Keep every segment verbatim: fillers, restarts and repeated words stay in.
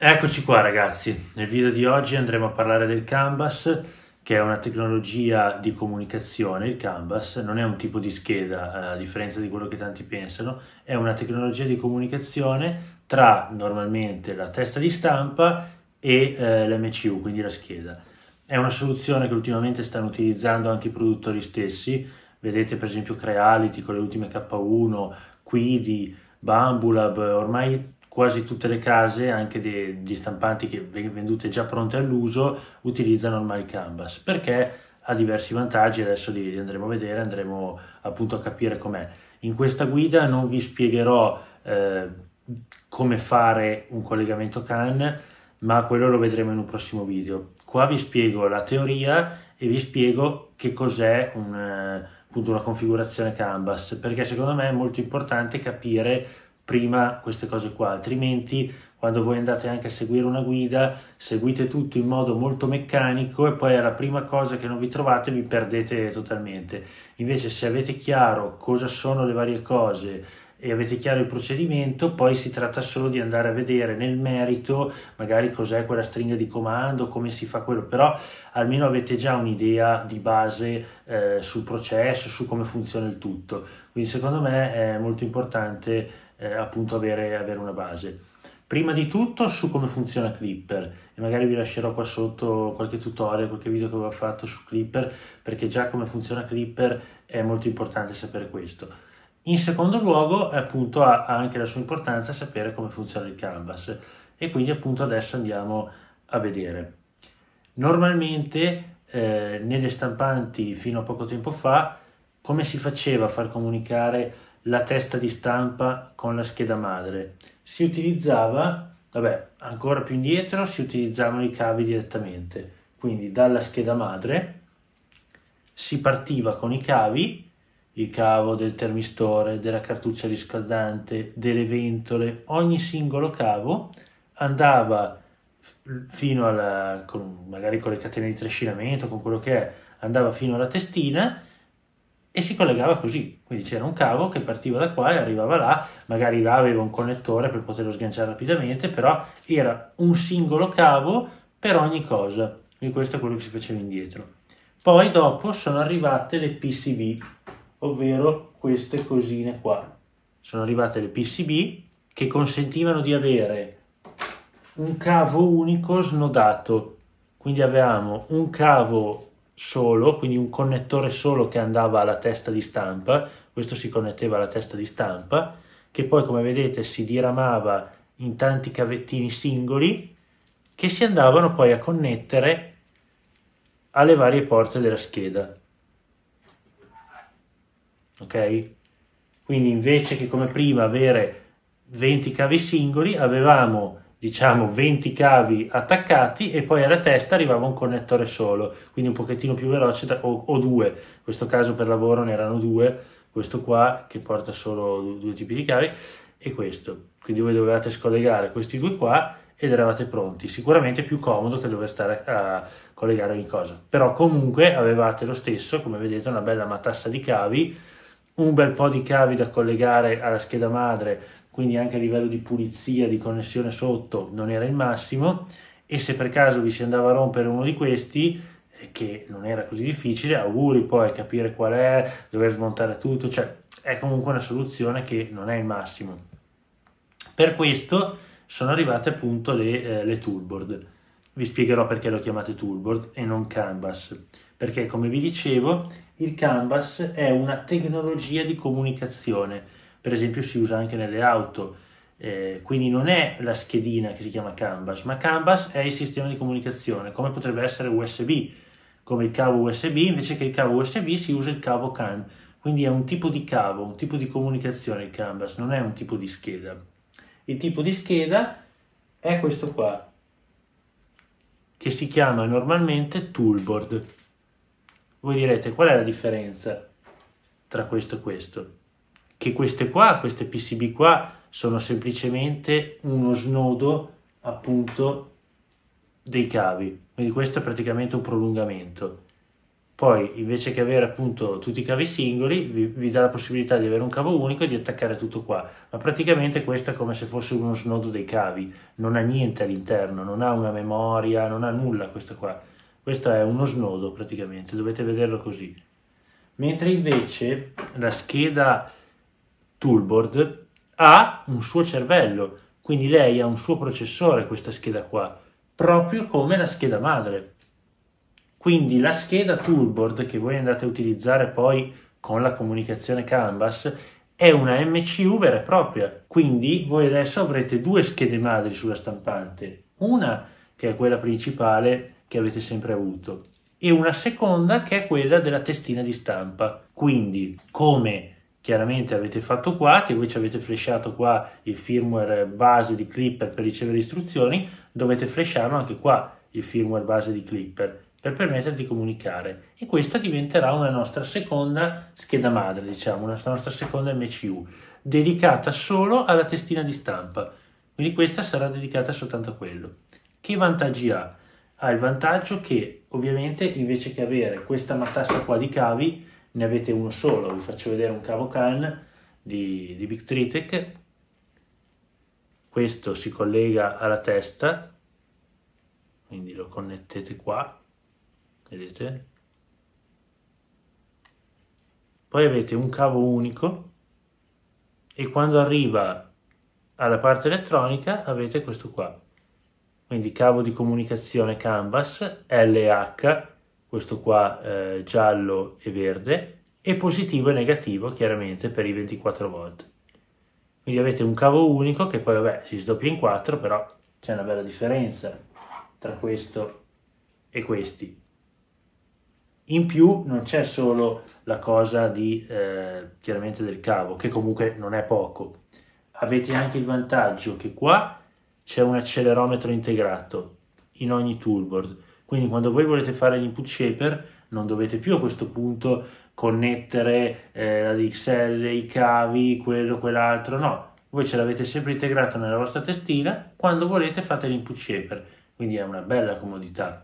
Eccoci qua ragazzi, nel video di oggi andremo a parlare del CAN bus, che è una tecnologia di comunicazione. Il CAN bus non è un tipo di scheda, a differenza di quello che tanti pensano, è una tecnologia di comunicazione tra normalmente la testa di stampa e eh, l'M C U, quindi la scheda. È una soluzione che ultimamente stanno utilizzando anche i produttori stessi, vedete per esempio Creality con le ultime K uno, Quidi, Bambulab, ormai quasi tutte le case, anche degli stampanti che vengono vendute già pronte all'uso, utilizzano ormai il CAN bus, perché ha diversi vantaggi. Adesso li andremo a vedere, andremo appunto a capire com'è. In questa guida non vi spiegherò eh, come fare un collegamento CAN, ma quello lo vedremo in un prossimo video. Qua vi spiego la teoria e vi spiego che cos'è un, appunto una configurazione CAN bus, perché secondo me è molto importante capire prima queste cose qua, altrimenti quando voi andate anche a seguire una guida seguite tutto in modo molto meccanico e poi alla prima cosa che non vi trovate vi perdete totalmente. Invece se avete chiaro cosa sono le varie cose e avete chiaro il procedimento, poi si tratta solo di andare a vedere nel merito magari cos'è quella stringa di comando, come si fa quello, però almeno avete già un'idea di base eh, sul processo, su come funziona il tutto. Quindi secondo me è molto importante Eh, appunto avere, avere una base. Prima di tutto su come funziona Clipper, e magari vi lascerò qua sotto qualche tutorial, qualche video che avevo fatto su Clipper, perché già come funziona Clipper è molto importante sapere questo. In secondo luogo appunto ha, ha anche la sua importanza sapere come funziona il CAN bus, e quindi appunto adesso andiamo a vedere. Normalmente eh, nelle stampanti fino a poco tempo fa come si faceva a far comunicare la testa di stampa con la scheda madre? Si utilizzava, vabbè, ancora più indietro si utilizzavano i cavi direttamente, quindi dalla scheda madre si partiva con i cavi, il cavo del termistore, della cartuccia riscaldante, delle ventole, ogni singolo cavo andava fino alla, con, magari con le catene di trascinamento, con quello che è, andava fino alla testina e si collegava così. Quindi c'era un cavo che partiva da qua e arrivava là, magari là aveva un connettore per poterlo sganciare rapidamente, però era un singolo cavo per ogni cosa. Quindi questo è quello che si faceva indietro. Poi dopo sono arrivate le P C B, ovvero queste cosine qua. Sono arrivate le P C B che consentivano di avere un cavo unico snodato, quindi avevamo un cavo solo, quindi un connettore solo che andava alla testa di stampa. Questo si connetteva alla testa di stampa, che poi come vedete si diramava in tanti cavettini singoli che si andavano poi a connettere alle varie porte della scheda. Ok? Quindi invece che come prima avere venti cavi singoli, avevamo diciamo venti cavi attaccati e poi alla testa arrivava un connettore solo, quindi un pochettino più veloce, da, o, o due, in questo caso per lavoro ne erano due, questo qua che porta solo due, due tipi di cavi e questo, quindi voi dovevate scollegare questi due qua ed eravate pronti. Sicuramente più comodo che dover stare a, a collegare ogni cosa, però comunque avevate lo stesso, come vedete, una bella matassa di cavi, un bel po' di cavi da collegare alla scheda madre, quindi anche a livello di pulizia, di connessione sotto non era il massimo, e se per caso vi si andava a rompere uno di questi, eh, che non era così difficile, auguri poi capire qual è, dover smontare tutto, cioè è comunque una soluzione che non è il massimo. Per questo sono arrivate appunto le, eh, le toolboard. Vi spiegherò perché lo chiamate toolboard e non CAN bus, perché come vi dicevo il CAN bus è una tecnologia di comunicazione. Per esempio si usa anche nelle auto, eh, quindi non è la schedina che si chiama CAN bus, ma CAN bus è il sistema di comunicazione, come potrebbe essere U S B, come il cavo U S B, invece che il cavo U S B si usa il cavo CAN, quindi è un tipo di cavo, un tipo di comunicazione il CAN bus, non è un tipo di scheda. Il tipo di scheda è questo qua, che si chiama normalmente toolboard. Voi direte qual è la differenza tra questo e questo? Che queste qua, queste P C B qua, sono semplicemente uno snodo appunto dei cavi, quindi questo è praticamente un prolungamento. Poi invece che avere appunto tutti i cavi singoli vi, vi dà la possibilità di avere un cavo unico e di attaccare tutto qua, ma praticamente questo è come se fosse uno snodo dei cavi, non ha niente all'interno, non ha una memoria, non ha nulla questo qua, questo è uno snodo praticamente, dovete vederlo così. Mentre invece la scheda Toolboard ha un suo cervello, quindi lei ha un suo processore, questa scheda qua, proprio come la scheda madre. Quindi la scheda Toolboard che voi andate a utilizzare poi con la comunicazione CAN bus è una M C U vera e propria. Quindi voi adesso avrete due schede madri sulla stampante, una che è quella principale che avete sempre avuto e una seconda che è quella della testina di stampa. Quindi come chiaramente avete fatto qua, che voi ci avete flashato qua il firmware base di Klipper per ricevere istruzioni, dovete flasharlo anche qua il firmware base di Klipper per permettere di comunicare, e questa diventerà una nostra seconda scheda madre, diciamo, una nostra seconda M C U, dedicata solo alla testina di stampa, quindi questa sarà dedicata soltanto a quello. Che vantaggi ha? Ha il vantaggio che ovviamente invece che avere questa matassa qua di cavi ne avete uno solo. Vi faccio vedere un cavo CAN di, di Big Tritec, questo si collega alla testa, quindi lo connettete qua, vedete? Poi avete un cavo unico e quando arriva alla parte elettronica avete questo qua, quindi cavo di comunicazione CAN bus L H, questo qua eh, giallo e verde, e positivo e negativo chiaramente per i ventiquattro volt. Quindi avete un cavo unico che poi vabbè si sdoppia in quattro, però c'è una bella differenza tra questo e questi. In più non c'è solo la cosa di eh, chiaramente del cavo, che comunque non è poco, avete anche il vantaggio che qua c'è un accelerometro integrato in ogni toolboard, quindi quando voi volete fare l'input shaper non dovete più a questo punto connettere eh, la D X L, i cavi, quello, quell'altro, no, voi ce l'avete sempre integrato nella vostra testina, quando volete fate l'input shaper, quindi è una bella comodità.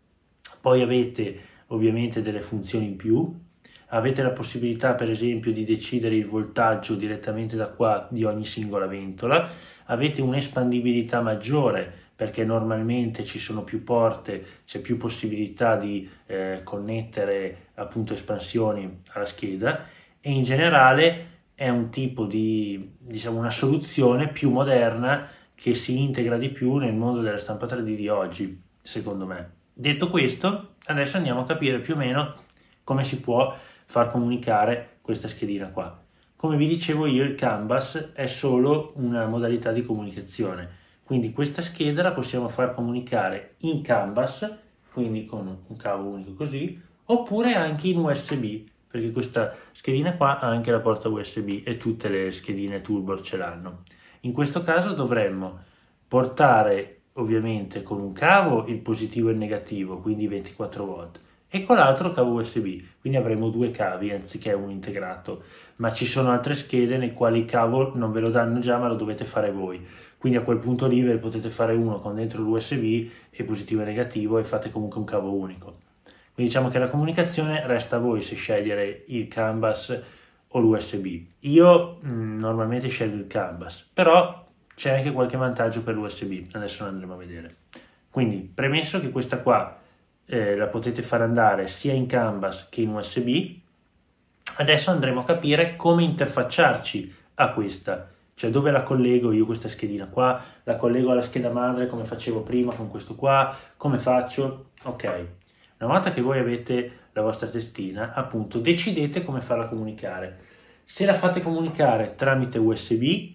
Poi avete ovviamente delle funzioni in più, avete la possibilità per esempio di decidere il voltaggio direttamente da qua di ogni singola ventola, avete un'espandibilità maggiore perché normalmente ci sono più porte, c'è più possibilità di eh, connettere appunto espansioni alla scheda, e in generale è un tipo di, diciamo, una soluzione più moderna che si integra di più nel mondo della stampa tre D di oggi, secondo me. Detto questo, adesso andiamo a capire più o meno come si può far comunicare questa schedina qua. Come vi dicevo io, il CAN bus è solo una modalità di comunicazione, quindi questa scheda la possiamo far comunicare in CAN bus, quindi con un cavo unico così, oppure anche in U S B, perché questa schedina qua ha anche la porta U S B e tutte le schedine Toolboard ce l'hanno. In questo caso dovremmo portare ovviamente con un cavo il positivo e il negativo, quindi ventiquattro volt, e con l'altro cavo U S B, quindi avremo due cavi anziché un integrato, ma ci sono altre schede nei quali il cavo non ve lo danno già ma lo dovete fare voi, quindi a quel punto lì ve ne potete fare uno con dentro l'U S B e positivo e negativo e fate comunque un cavo unico. Quindi diciamo che la comunicazione resta a voi se scegliere il CAN bus o l'U S B. Io mh, normalmente scelgo il CAN bus, però c'è anche qualche vantaggio per l'U S B, adesso lo andremo a vedere. Quindi, premesso che questa qua eh, la potete far andare sia in CAN bus che in U S B, adesso andremo a capire come interfacciarci a questa, cioè dove la collego io questa schedina qua, la collego alla scheda madre come facevo prima con questo qua, come faccio? Ok, una volta che voi avete la vostra testina, appunto, decidete come farla comunicare. Se la fate comunicare tramite U S B,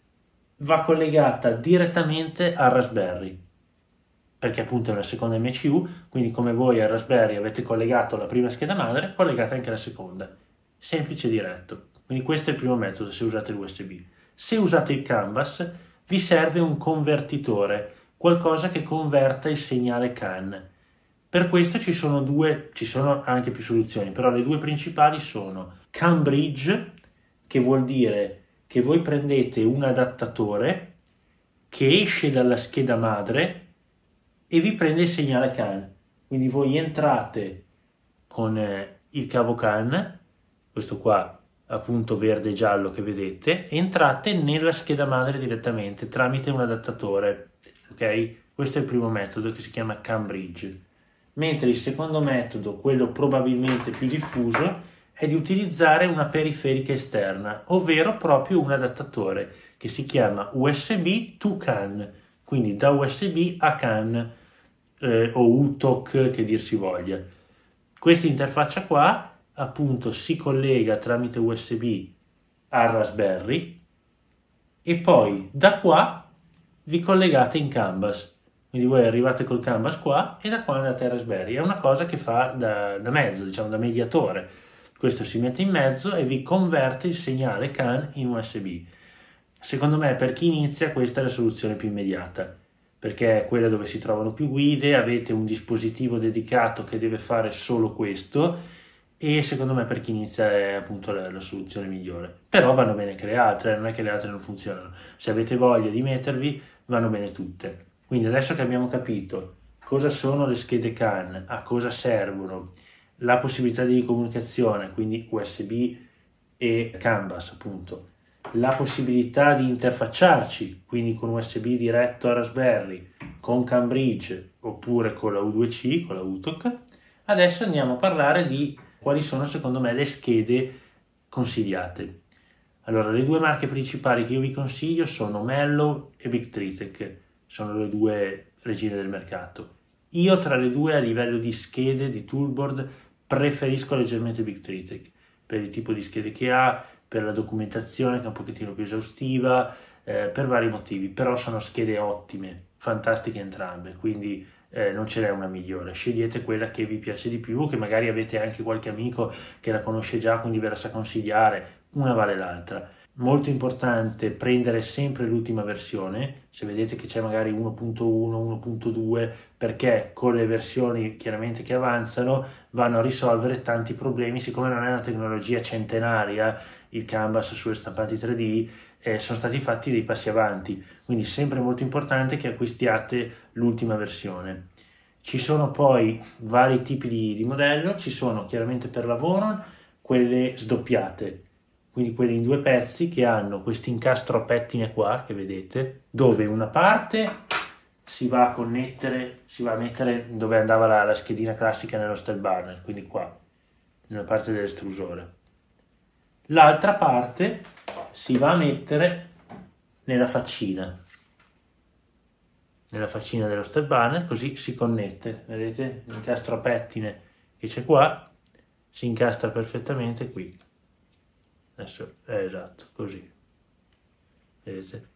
va collegata direttamente al Raspberry, perché appunto è una seconda M C U, quindi come voi al Raspberry avete collegato la prima scheda madre, collegate anche la seconda, semplice e diretto. Quindi questo è il primo metodo se usate l'U S B. Se usate il CAN bus vi serve un convertitore, qualcosa che converta il segnale CAN. Per questo ci sono due, ci sono anche più soluzioni, però le due principali sono CAN Bridge, che vuol dire che voi prendete un adattatore che esce dalla scheda madre e vi prende il segnale CAN, quindi voi entrate con eh, il cavo CAN, questo qua appunto verde e giallo che vedete, entrate nella scheda madre direttamente tramite un adattatore, ok? Questo è il primo metodo che si chiama CAN Bridge, mentre il secondo metodo, quello probabilmente più diffuso, è di utilizzare una periferica esterna, ovvero proprio un adattatore che si chiama U S B to CAN, quindi da U S B a CAN eh, o U T O C che dir si voglia. Questa interfaccia qua appunto si collega tramite U S B al Raspberry e poi da qua vi collegate in CAN bus, quindi voi arrivate col CAN bus qua e da qua andate al Raspberry. È una cosa che fa da, da mezzo, diciamo da mediatore. Questo si mette in mezzo e vi converte il segnale CAN in U S B. Secondo me per chi inizia questa è la soluzione più immediata, perché è quella dove si trovano più guide, avete un dispositivo dedicato che deve fare solo questo e secondo me per chi inizia è appunto la, la soluzione migliore. Però vanno bene anche le altre, non è che le altre non funzionano. Se avete voglia di mettervi vanno bene tutte. Quindi adesso che abbiamo capito cosa sono le schede CAN, a cosa servono, la possibilità di comunicazione, quindi U S B e CAN bus appunto, la possibilità di interfacciarci, quindi con U S B diretto a Raspberry, con CAN Bridge oppure con la U due C, con la U T O C, adesso andiamo a parlare di quali sono secondo me le schede consigliate. Allora, le due marche principali che io vi consiglio sono Mellow e Big Tritec, sono le due regine del mercato. Io tra le due a livello di schede, di toolboard, preferisco leggermente Big Tritec, per il tipo di schede che ha, per la documentazione che è un pochettino più esaustiva, eh, per vari motivi, però sono schede ottime, fantastiche entrambe, quindi eh, non ce n'è una migliore, scegliete quella che vi piace di più, che magari avete anche qualche amico che la conosce già, quindi ve la sa consigliare, una vale l'altra. Molto importante prendere sempre l'ultima versione, se vedete che c'è magari uno punto uno, uno punto due, perché con le versioni chiaramente che avanzano vanno a risolvere tanti problemi, siccome non è una tecnologia centenaria, il CAN bus sulle stampanti tre D, eh, sono stati fatti dei passi avanti, quindi sempre molto importante che acquistiate l'ultima versione. Ci sono poi vari tipi di, di modello, ci sono chiaramente per la Voron quelle sdoppiate, quindi quelle in due pezzi che hanno questo incastro a pettine qua che vedete, dove una parte si va a connettere, si va a mettere dove andava la, la schedina classica nello step burner, quindi qua, nella parte dell'estrusore. L'altra parte si va a mettere nella faccina, nella faccina dello step burner, così si connette, vedete l'incastro a pettine che c'è qua, si incastra perfettamente qui. Adesso è esatto, così, vedete?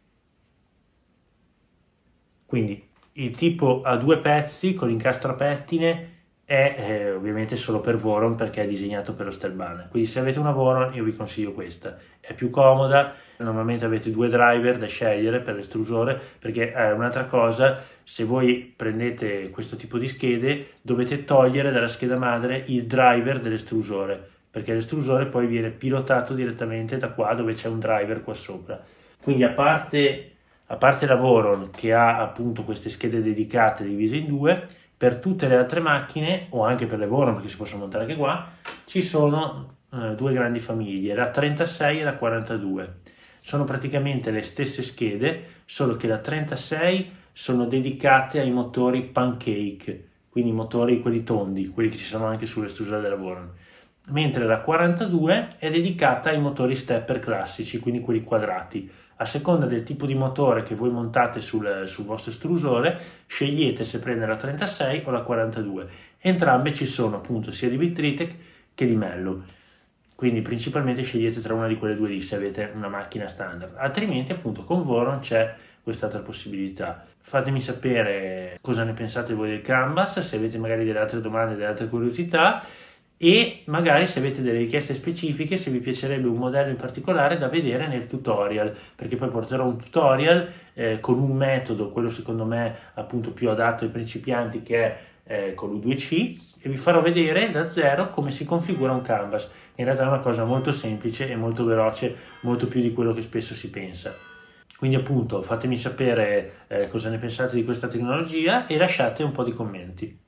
Quindi il tipo a due pezzi con l'incastro a pettine è eh, ovviamente solo per Voron perché è disegnato per lo step burner, quindi se avete una Voron io vi consiglio questa, è più comoda, normalmente avete due driver da scegliere per l'estrusore, perché è un'altra cosa, se voi prendete questo tipo di schede dovete togliere dalla scheda madre il driver dell'estrusore, perché l'estrusore poi viene pilotato direttamente da qua dove c'è un driver qua sopra. Quindi a parte, a parte la Voron che ha appunto queste schede dedicate divise in due, per tutte le altre macchine, o anche per le Voron perché si possono montare anche qua, ci sono eh, due grandi famiglie, la trentasei e la quarantadue. Sono praticamente le stesse schede, solo che la trentasei sono dedicate ai motori pancake, quindi i motori quelli tondi, quelli che ci sono anche sull'estrusore della Voron, mentre la quarantadue è dedicata ai motori stepper classici, quindi quelli quadrati. A seconda del tipo di motore che voi montate sul, sul vostro estrusore, scegliete se prendere la trentasei o la quarantadue. Entrambe ci sono appunto sia di Big Tritec che di Mellow, quindi principalmente scegliete tra una di quelle due lì se avete una macchina standard, altrimenti appunto con Voron c'è quest'altra possibilità. Fatemi sapere cosa ne pensate voi del CAN bus, se avete magari delle altre domande, delle altre curiosità, e magari se avete delle richieste specifiche, se vi piacerebbe un modello in particolare da vedere nel tutorial, perché poi porterò un tutorial eh, con un metodo, quello secondo me appunto più adatto ai principianti, che è eh, con l'U due C, e vi farò vedere da zero come si configura un CAN bus. In realtà è una cosa molto semplice e molto veloce, molto più di quello che spesso si pensa. Quindi appunto fatemi sapere eh, cosa ne pensate di questa tecnologia e lasciate un po' di commenti.